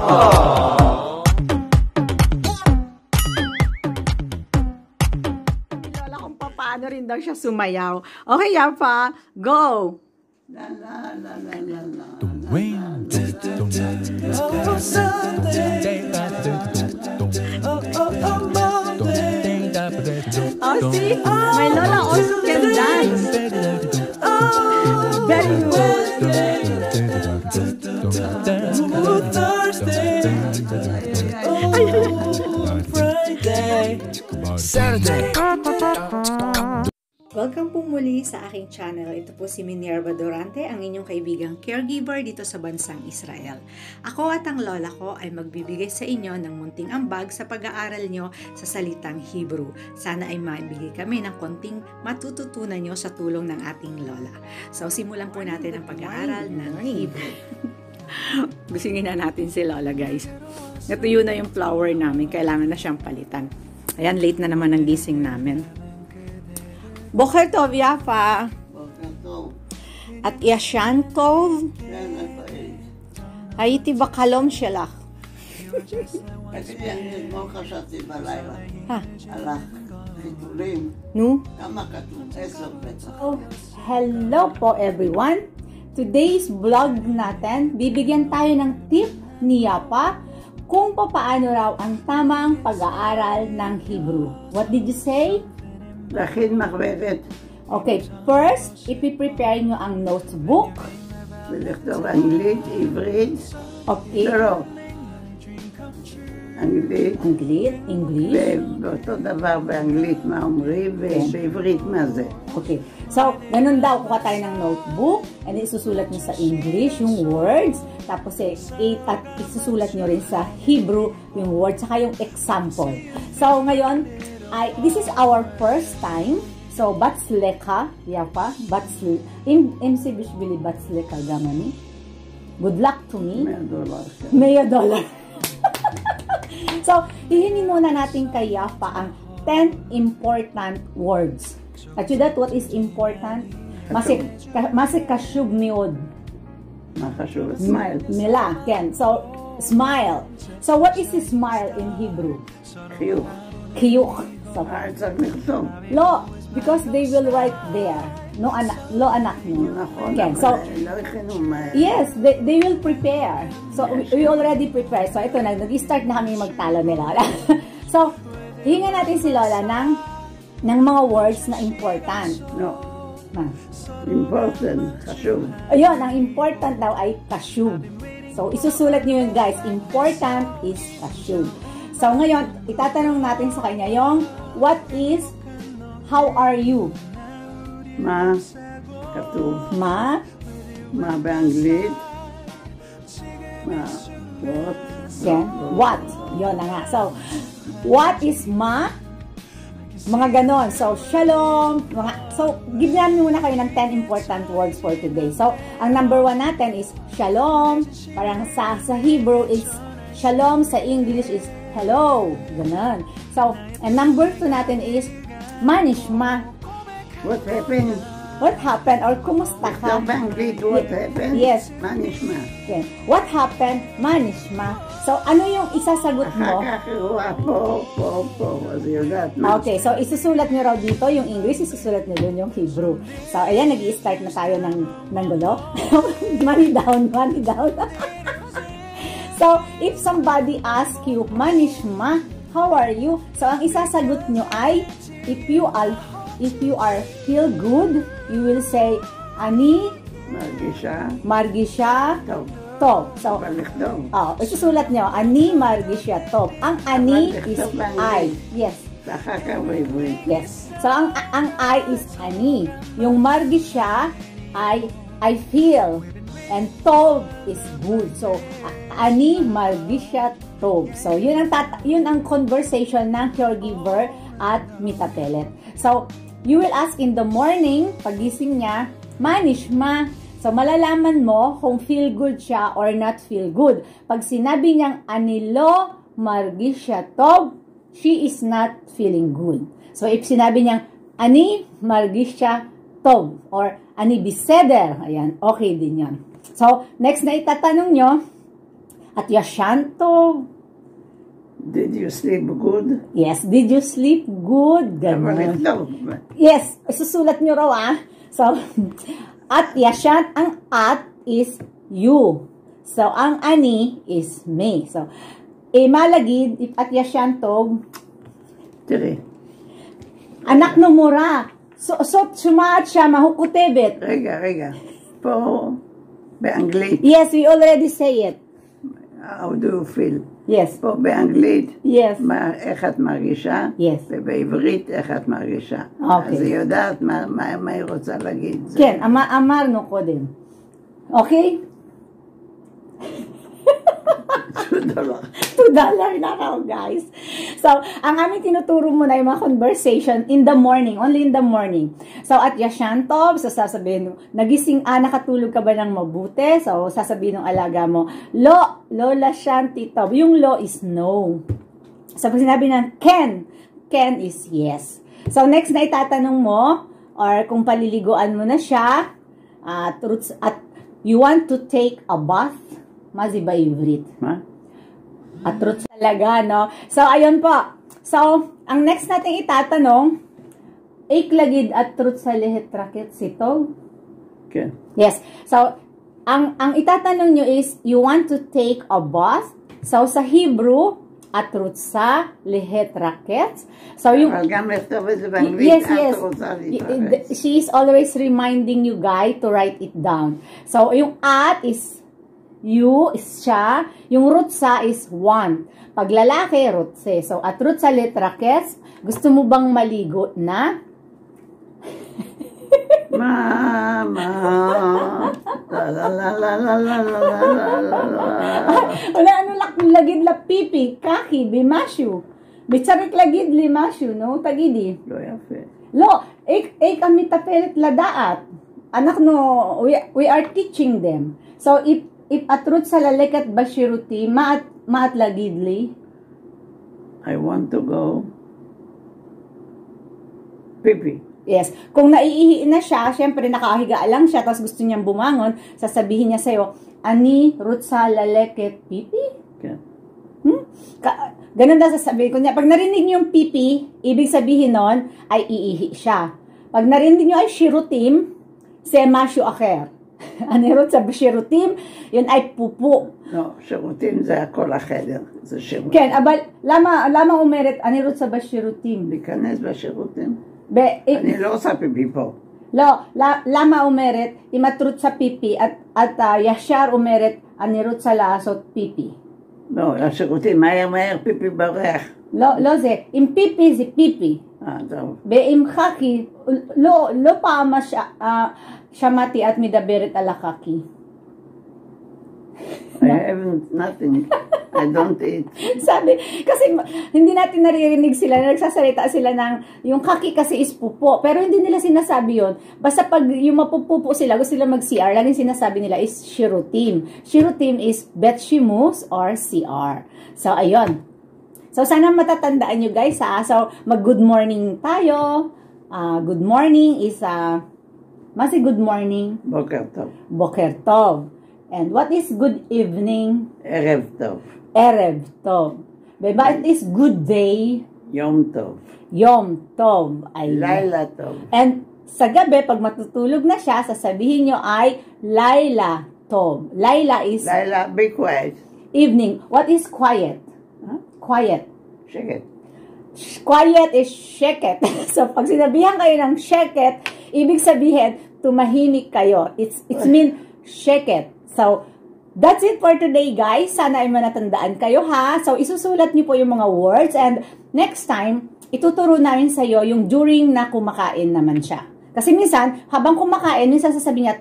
Lola kung paano rin daw siya sumayaw. Okay, Yafa, go! La la la la la la. Oh, see? My Lola also can dance. Very good. Saturday. Welcome po muli sa aking channel. Ito po si Minerva Durante, ang inyong kaibigang caregiver dito sa bansang Israel. Ako at ang lola ko ay magbibigay sa inyo ng munting ambag sa pag-aaral nyo sa salitang Hebrew. Sana ay maibigay kami ng konting matututunan nyo sa tulong ng ating lola. So, simulan po natin ang pag-aaral ng Hebrew. Bisingin na natin si Lola, guys. Natuyo na yung flower namin. Kailangan na siyang palitan. Ayan, late na naman ang gising namin. Boker Tov, Yafa. Boker Tov. At Yashan Tov. Yan ay paid. Hayiti bakalom shelach. Kasi yan mo kasati balayla. Ha? Alak. Itulim. No? Kama katong esok beta. Oh, hello po everyone. Today's vlog natin, bibigyan tayo ng tip ni Yapa kung paano raw ang tamang pag-aaral ng Hebrew. What did you say? Lakin makberet. Okay, first, ipiprepare nyo ang notebook. ולכתוב אנגלית, עברית, Okay. לא. אנגלית, English. ואותו דבר באנגלית מה אומרים, ובעברית מה זה. Okay. So, ganun daw, kuha tayo ng notebook, and isusulat nyo sa English yung words, tapos at isusulat nyo rin sa Hebrew yung words, saka yung example. So, ngayon, this is our first time. So, Batsleka, Yafa, MC Bishbili Batsleka Gamani. Good luck to me. $1,000,000. So, hihingin muna natin kay Yafa ang 10 important words. At you that what is important? Masik kashub miod. Makashub, smile. Mila, Ken. So, smile. So, what is smile in Hebrew? חיוך. Kiyuk. So, צריך לכתוב. lo, because they will write there. No anak, lo anak mo. נכון, Okay, so, לא הכינו מה... yes, they will prepare. So, we already prepare. So, ito na, nag-start na kami magtalo ni Lola. So, hihingan natin si Lola ng mga words na important. No. Ma. Important, חשוב. Ayun, ang important daw ay kashub. So, isusulat niyo yun, guys. Important is kashub. So, ngayon, itatanong natin sa kanya yung, what is, how are you? מה כתוב? Ma? מה באנגלית? מה? what? Yeah. What? Yun na nga. So, what is ma? Mga ganon. So, shalom. So, gibigyan muna kayo ng 10 important words for today. So, ang number 1 natin is shalom. Parang sa Hebrew is shalom. Sa English is hello. Ganon. So, and number 2 natin is manishma. what happened? What happened? Or kumusta ka? כתוב באנגלית what happened? Yes. מה נשמע? Okay. What happened? Manishma. So, ano yung isasagot אחר mo? כך הוא פה, אז היא יודעת מה. Okay, so isusulat nyo raw dito yung English, isusulat nyo dun yung Hebrew. So, ayan, nag-i-start na tayo ng gulo. Money down, money down. So, if somebody asks you, Manishma, how are you? So, ang isasagot nyo ay, if you are feel good, you will say, Ani Margisha טוב. Tov. So, אבל לכתוב. isusulat nyo, Ani Margisha Tov. Ang Ani is I. Yes. ואחר כך בעברית. Yes. So, ang I is ani. Yung margisha ay I feel. And tov is good. So, ani margisha tov. So, yun ang conversation ng caregiver at mitapelet. So, you will ask in the morning, pagising niya, manishma. So, malalaman mo kung feel good siya or not feel good. Pag sinabi niyang anilo margisha tov, she is not feeling good. So, if sinabi niyang, ani margisha tov, or ani biseder, ayan, okay din yan. So, next na itatanong nyo, At yashan tov. Did you sleep good? Yes, did you sleep good? Ganon. No. Yes, susulat nyo raw So, at yashan, ang at is you. So, ang ani is me. So, malagid, if at yashan tov, Tiri. anak no mura. So, sumaat siya, mahukutebet. Rega. Po, באנגלית. Yes, we already say it. How do you feel? Yes. פה באנגלית, Yes. איך את מרגישה? Yes. ובעברית איך את מרגישה. אוקיי. אז היא יודעת מה היא רוצה להגיד. כן, אמרנו קודם. אוקיי? $2. $2 na raw, guys. So, ang aming tinuturo muna yung mga conversation in the morning, only in the morning. So, at yashan tov, so sasabihin, nagising, nakatulog ka ba ng mabuti? So, sasabihin ng alaga mo, lola shanti tov. Yung lo is no. So, pag sinabi ng Ken is yes. So, next na itatanong mo, or kung paliliguan mo na siya, at you want to take a bath, mazi ba ivrit? מה? At truth talaga, no? So, ayun po. So, ang next natin itatanong, iklagid at truth sa lihet raket sito? כן. Yes. So, ang itatanong nyo is, you want to take a bath? So, sa Hebrew, at truth sa lihet raket. So, yung... אבל גם לכתוב את זה באנגלית, Yes. את רוצה להתארץ. She is always reminding you guys to write it down. So, yung at is you is siya. Yung rutsa is one. Pag lalaki, rutse. So, at rutsa letra kes, gusto mo bang maligo na? Mama. Wala, lagid la pipi, kaki, bimasyu. Bitsarik lagid limasyu, no? Tagidi. לא יפה. Lo, kami tapelit ladaat. Anak no, we are teaching them. So, if atrut sa lalekat bashiruti, maat lagidli. I want to go. Pipi. Yes. Kung naiihi na siya, syempre nakahiga lang siya, tapos gusto niyang bumangon, sasabihin niya sa'yo, ani rut sa laleket pipi? Okay. Ganun daw sasabihin. Kunya, pag narinig niyo yung pipi, ibig sabihin nun, ay iihi siya. Pag narinig niyo ay shirutim, semasyo aker. anirot sa שירותים, yun ay pupo. לא, שירותים זה הכל החדר, זה שירותים. כן, אבל למה אומרת anirot sa בשירותים? להיכנס בשירותים? אני לא עושה פיפי פה. לא, למה אומרת, אם את רוצה פיפי, את ישר אומרת, אני רוצה לעשות פיפי. לא, לשירותים, מהר, פיפי בורח. לא זה, אם פיפי זה פיפי. טוב. ואם חכי, לא פעם שמעתי את מדברת על החכי. I have nothing. I don't eat. Sabi, kasi hindi natin naririnig sila, nagsasalita sila ng, yung kaki kasi is pupo, pero hindi nila sinasabi yun. Basta pag yung mapupupo sila, gusto sila mag-CR, laging sinasabi nila is shirutim. Shirutim is bet shimus or CR. So, ayun. So, sana matatandaan nyo guys ha. So, mag-good morning tayo. Good morning is, masi good morning. Boker tov. Boker tov. And what is good evening? Erev tov. Erev tov. But it is good day. Yom tov. Yom tov. Ay, Laila tov. And sa gabi, pag matutulog na siya, sasabihin nyo ay Laila tov. Laila is... Laila, be quiet. Evening. What is quiet? Huh? Quiet. Sheket. Quiet is sheket. So, pag sinabihan kayo ng sheket, ibig sabihin, tumahimik kayo. It's mean sheket. So, that's it for today, guys. Sana ay manatandaan kayo, ha? So, isusulat niyo po yung mga words. And next time, ituturo namin sa'yo yung during na kumakain naman siya. Kasi minsan, habang kumakain, minsan sasabihin niya,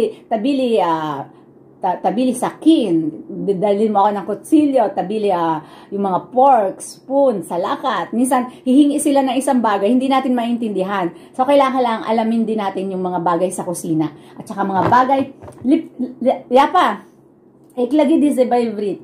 tabili sakin. Dalhin mo ako ng kutsilyo, tabili yung mga pork, spoon, salakat. Minsan, hihingi sila ng isang bagay, hindi natin maintindihan. So, kailangan lang alamin din natin yung mga bagay sa kusina. At saka mga bagay, yapa, iklagi di sa בעברית.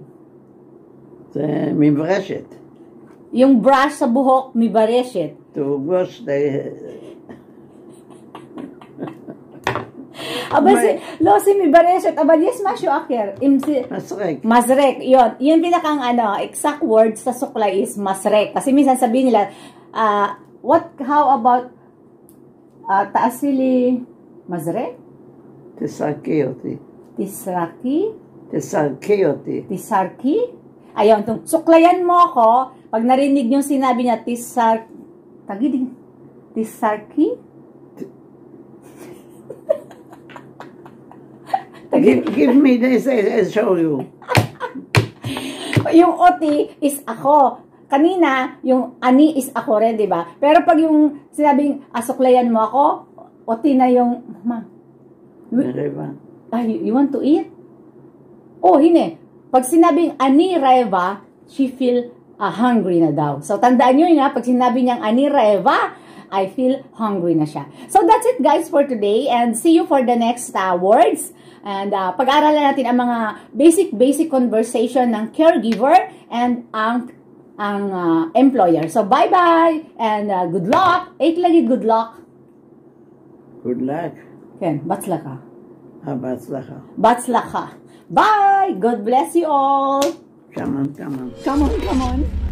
מברשת. Yung brush sa buhok, mibareshet. To wash the... Aba si, lo si mi baresot, aba yes masyo akir. Masrek. Masrek, yun. Yung pinakang exact word sa suklay is masrek. Kasi minsan sabihin nila, how about taasili masrek? Tisarkiyoti. Tisraki? Tisarkiyoti. Tisarki? Ayun, suklayan mo ako, pag narinig yung sinabi niya, Tisarki? Give me this, I'll show you. Yung oti is ako. Kanina, yung ani is ako rin, di ba? Pero pag yung sinabing asuklayan mo ako, oti na yung, you want to eat? Oh, hindi. Pag sinabing ani Reva, she feel hungry na daw. So, tandaan nyo yun pag sinabi niyang ani Reva, I feel hungry na siya. So, that's it guys for today and see you for the next words. And pag-aaralan natin ang mga basic conversation ng caregiver and ang employer. So, bye-bye and good luck. Eight lagi good luck. Good luck. Ken, batslaka. Batslaka. Batslaka. Bye! God bless you all. Come on, come on. Come on, come on.